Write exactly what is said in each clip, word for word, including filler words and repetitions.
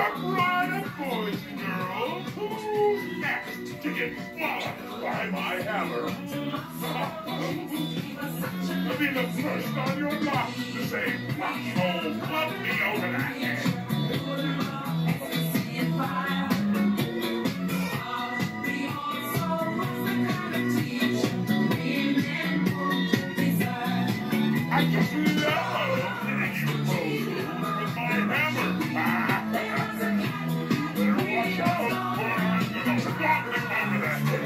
Surprise, boys and girls! Who's next to get swallowed by my hammer? I'll be the first on your block to say, "Rocky hole, put me over that head." I just love hitting you both with my hammer. Better watch out, or I'm gonna knock you over that head.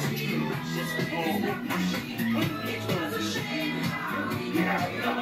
Yeah.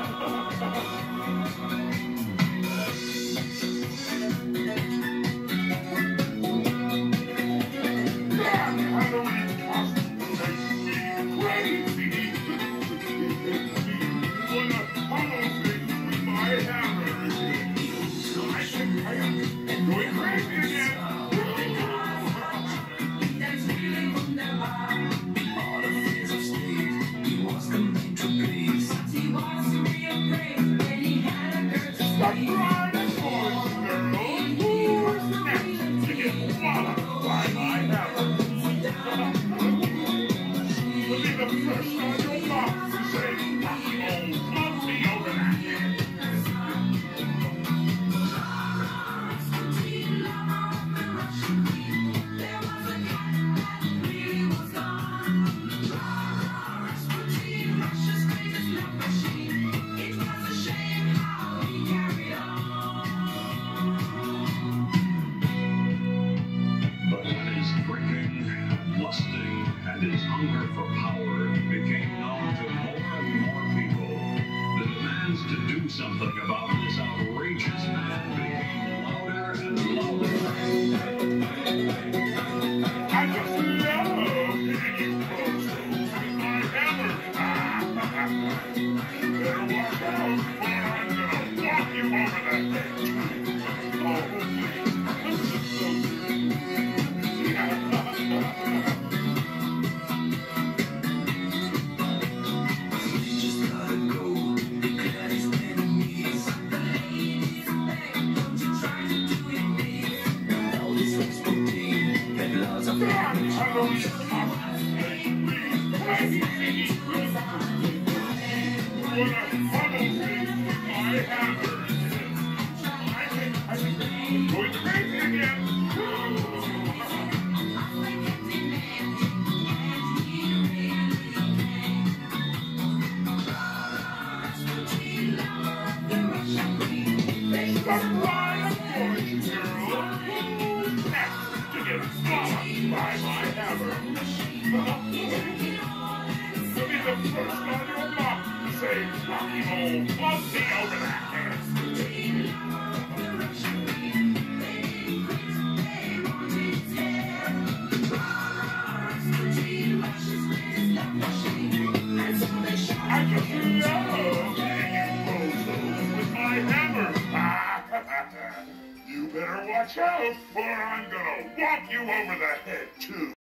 His hunger for power became known to more and more people. The demands to do something about this outrageous man became louder and louder. I just love hitting you folks with my hammer. You better watch out, or I'm gonna knock you over the head. Oh, this is so good. Yeah. By my hammer. You'll be the first on your block to say, "Rocky hole, bump me over that head." I just love hitting you both with my hammer. You better watch out, or I'm gonna whop you over the head, too.